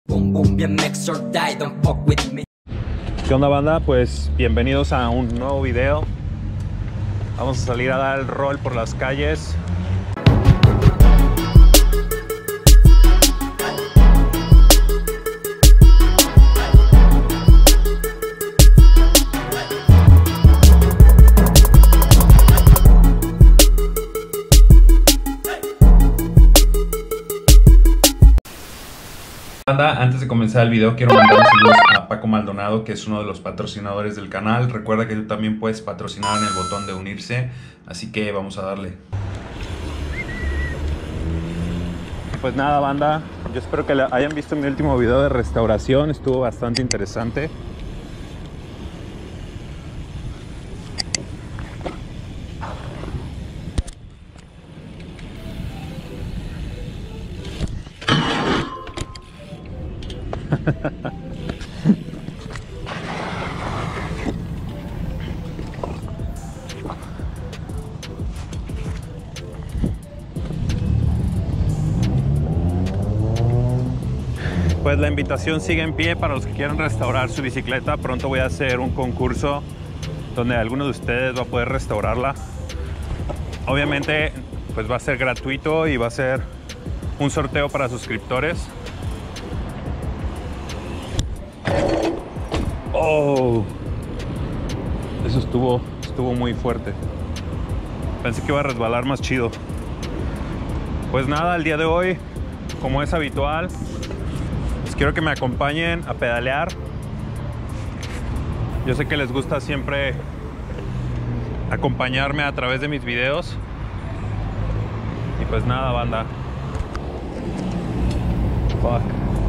Boom boom, BMX or die, don't fuck with me. ¿Qué onda, banda? Pues bienvenidos a un nuevo video. Vamos a salir a dar el rol por las calles. Banda, antes de comenzar el video quiero mandar saludos a Paco Maldonado, que es uno de los patrocinadores del canal. Recuerda que tú también puedes patrocinar en el botón de unirse, así que vamos a darle. Pues nada, banda, yo espero que hayan visto mi último video de restauración, estuvo bastante interesante. Pues la invitación sigue en pie para los que quieran restaurar su bicicleta. Pronto voy a hacer un concurso donde alguno de ustedes va a poder restaurarla. Obviamente pues va a ser gratuito y va a ser un sorteo para suscriptores. Oh, eso estuvo muy fuerte. Pensé que iba a resbalar más chido. Pues nada, el día de hoy, como es habitual, pues quiero que me acompañen a pedalear. Yo sé que les gusta siempre acompañarme a través de mis videos. Y pues nada, banda. Fuck.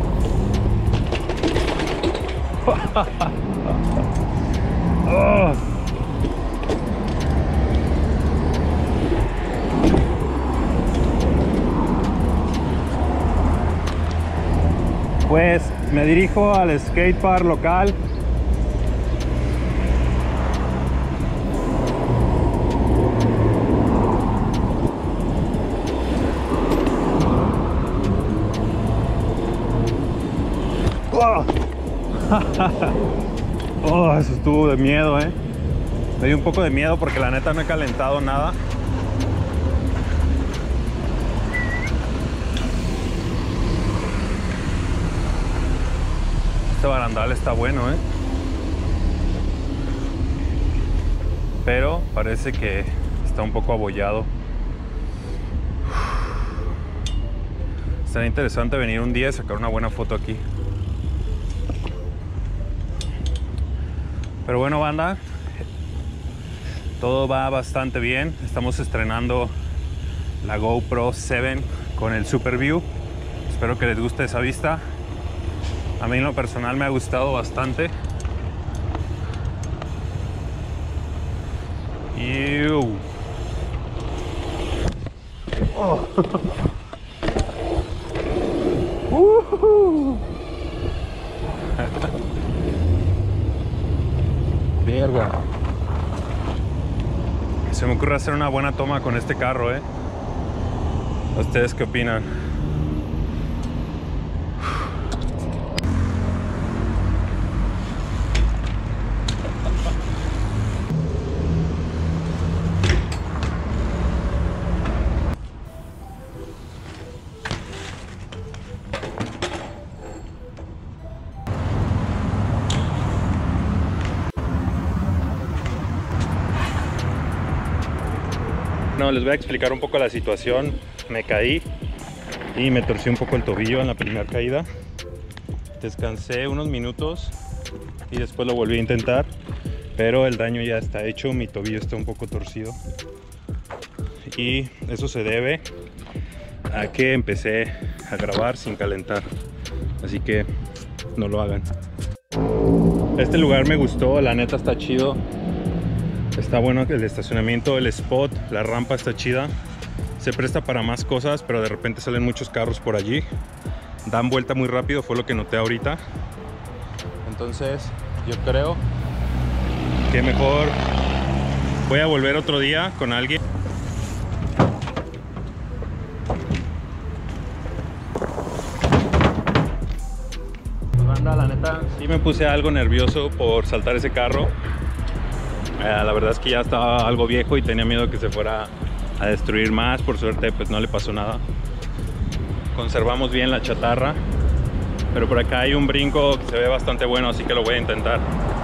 Oh. Pues me dirijo al skatepark local. Oh. Oh, eso estuvo de miedo, Me dio un poco de miedo porque la neta no he calentado nada. Este barandal está bueno, pero parece que está un poco abollado. Será interesante venir un día y sacar una buena foto aquí. Pero bueno, banda, todo va bastante bien. Estamos estrenando la GoPro 7 con el Super View. Espero que les guste esa vista. A mí en lo personal me ha gustado bastante. Oh. Verga. Se me ocurre hacer una buena toma con este carro, ¿Ustedes qué opinan? No, les voy a explicar un poco la situación. Me caí y me torcí un poco el tobillo en la primera caída. Descansé unos minutos y después lo volví a intentar, pero el daño ya está hecho, mi tobillo está un poco torcido. Y eso se debe a que empecé a grabar sin calentar. Así que no lo hagan. Este lugar me gustó, la neta está chido. Está bueno el estacionamiento, el spot, la rampa está chida. Se presta para más cosas, pero de repente salen muchos carros por allí. Dan vuelta muy rápido, fue lo que noté ahorita. Entonces, yo creo que mejor voy a volver otro día con alguien. Banda, la neta, sí me puse algo nervioso por saltar ese carro. La verdad es que ya estaba algo viejo y tenía miedo que se fuera a destruir más. Por suerte, pues no le pasó nada. Conservamos bien la chatarra. Pero por acá hay un brinco que se ve bastante bueno, así que lo voy a intentar.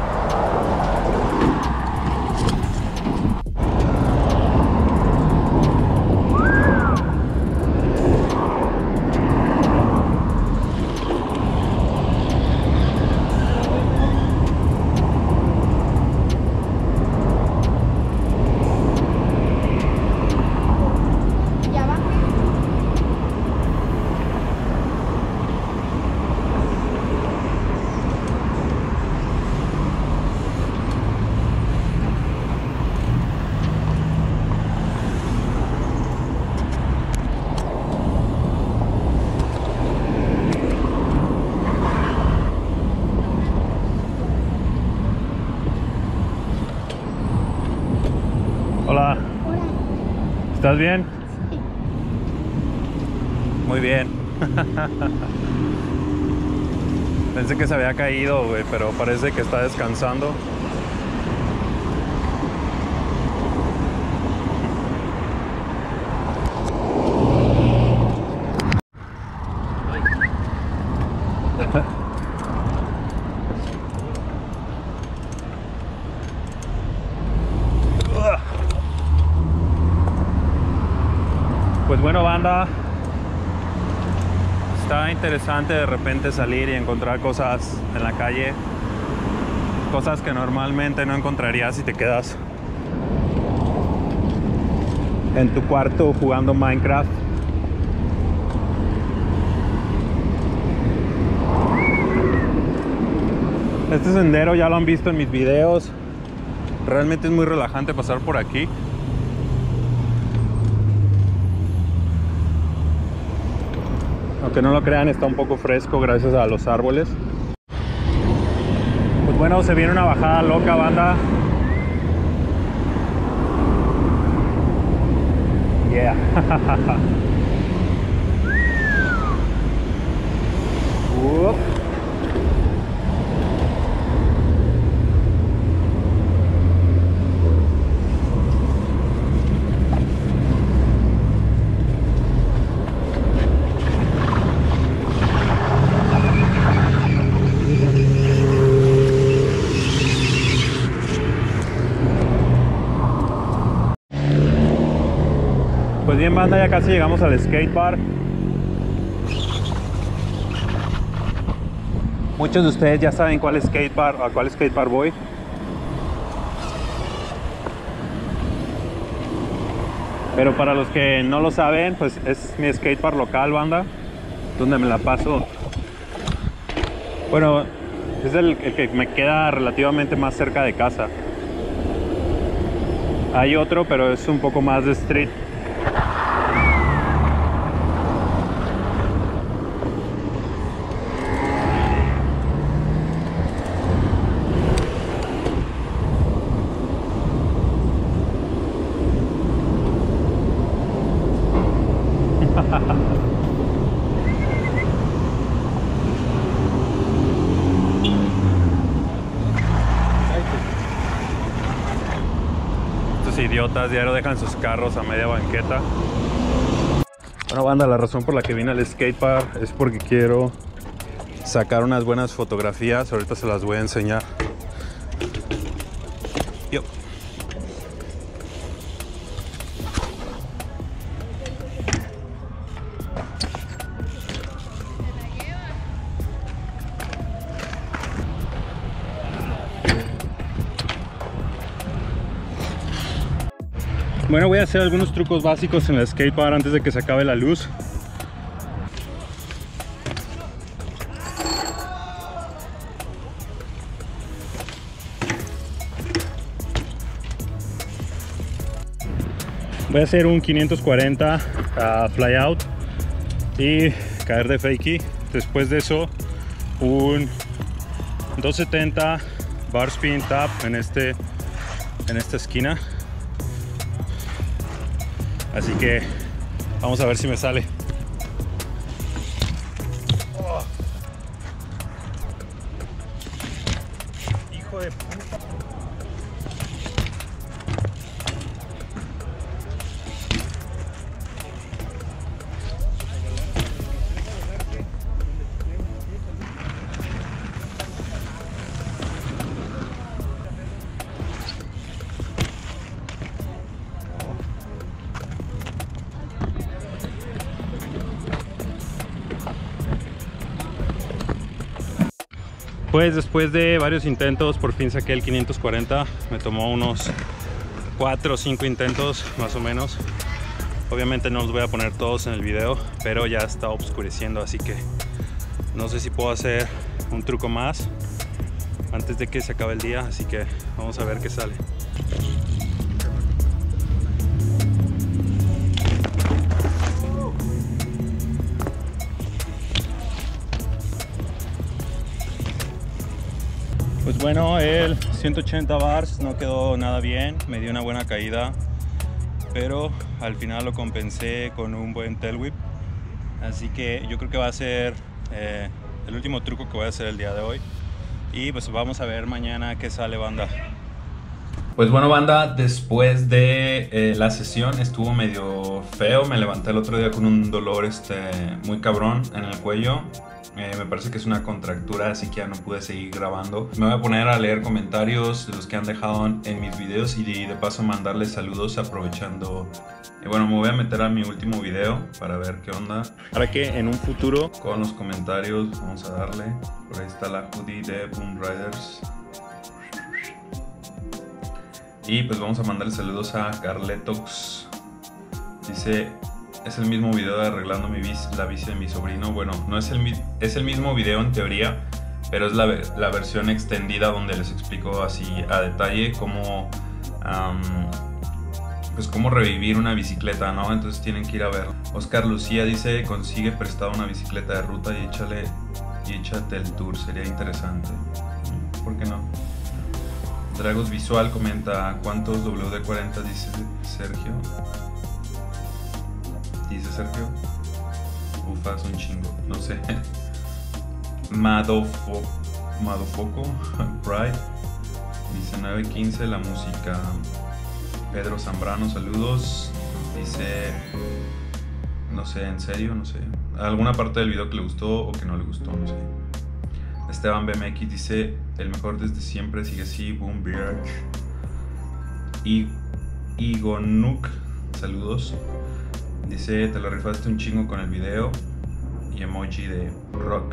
Hola. Hola. ¿Estás bien? Sí. Muy bien. Pensé que se había caído, güey, pero parece que está descansando. Pues bueno, banda, está interesante de repente salir y encontrar cosas en la calle, cosas que normalmente no encontrarías si te quedas en tu cuarto jugando Minecraft. Este sendero ya lo han visto en mis videos, realmente es muy relajante pasar por aquí. Aunque no lo crean, está un poco fresco gracias a los árboles. Pues bueno, se viene una bajada loca, banda. Yeah. Pues bien, banda, ya casi llegamos al skate park. Muchos de ustedes ya saben cuál skate park, a cuál skate park voy. Pero para los que no lo saben, pues es mi skate park local, banda, donde me la paso. Bueno, es el que me queda relativamente más cerca de casa. Hay otro, pero es un poco más de street. Estos idiotas diario dejan sus carros a media banqueta. Bueno, banda, la razón por la que vine al skatepark es porque quiero sacar unas buenas fotografías. Ahorita se las voy a enseñar. Yo. Bueno, voy a hacer algunos trucos básicos en el skatepark antes de que se acabe la luz. Voy a hacer un 540 fly out y caer de fakie. Después de eso, un 270 bar spin tap en esta esquina. Así que vamos a ver si me sale. hijo de puta. Pues después de varios intentos por fin saqué el 540. Me tomó unos 4 o 5 intentos más o menos. Obviamente no los voy a poner todos en el video, pero ya está oscureciendo, así que no sé si puedo hacer un truco más antes de que se acabe el día, así que vamos a ver qué sale. Pues bueno, el 180 bars no quedó nada bien, me dio una buena caída, pero al final lo compensé con un buen tail whip. Así que yo creo que va a ser el último truco que voy a hacer el día de hoy. Y pues vamos a ver mañana qué sale, banda. Pues bueno, banda, después de la sesión estuvo medio feo. Me levanté el otro día con un dolor muy cabrón en el cuello. Me parece que es una contractura, así que ya no pude seguir grabando. Me voy a poner a leer comentarios de los que han dejado en mis videos y de paso mandarles saludos aprovechando. Bueno, me voy a meter a mi último video para ver qué onda. Para que en un futuro con los comentarios vamos a darle. Por ahí está la hoodie de Boom Riders. Y pues vamos a mandarle saludos a Carletox. Dice: es el mismo video de arreglando la bici de mi sobrino. Bueno, no es es el mismo video en teoría, pero es la versión extendida donde les explico así a detalle cómo, pues cómo revivir una bicicleta, ¿no? Entonces tienen que ir a verlo. Oscar Lucía dice: consigue prestada una bicicleta de ruta y échate el tour, sería interesante. ¿Por qué no? Dragos Visual comenta: ¿cuántos WD-40 dice Sergio? Dice Sergio. Ufas, un chingo, no sé. Madofoco Pride dice: 9:15 la música. Pedro Zambrano, saludos. Dice: no sé, en serio, no sé. Alguna parte del video que le gustó o que no le gustó, no sé. Esteban BMX dice: el mejor desde siempre, sigue así, Boom Beard. Y Igonuk, saludos. Dice: te lo rifaste un chingo con el video. Y emoji de rock.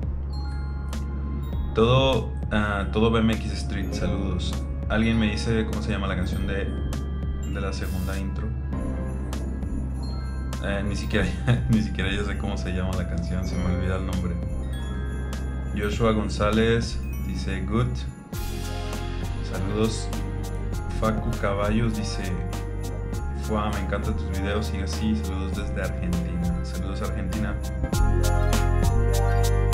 Todo BMX Street, saludos. ¿Alguien me dice cómo se llama la canción de la segunda intro? Ni siquiera yo sé cómo se llama la canción, se me olvida el nombre. Joshua González dice: good. Saludos. Facu Caballos dice: wow, me encantan tus videos, sigue así. Saludos desde Argentina. Saludos, Argentina.